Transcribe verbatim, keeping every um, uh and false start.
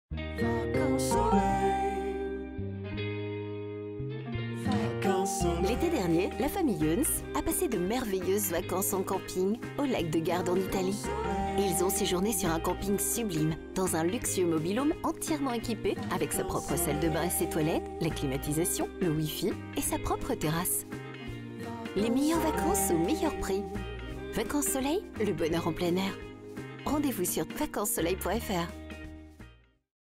Vacances soleil. Vacances soleil. L'été dernier, la famille Younes a passé de merveilleuses vacances en camping au lac de Garde en Italie. Ils ont séjourné sur un camping sublime, dans un luxueux mobil-home entièrement équipé avec sa propre salle de bain et ses toilettes, la climatisation, le wifi et sa propre terrasse. Les meilleures vacances au meilleur prix. Vacances Soleil, le bonheur en plein air. Rendez-vous sur vacances soleil point F R.